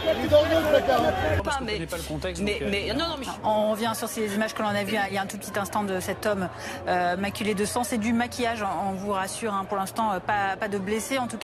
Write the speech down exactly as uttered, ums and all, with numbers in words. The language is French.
Pas, mais, pas le contexte. mais, donc, mais euh, non, non, mais On revient sur ces images que l'on a vues il y a un tout petit instant de cet homme euh, maculé de sang. C'est du maquillage, on vous rassure. Hein. Pour l'instant, pas, pas de blessés. En tout cas,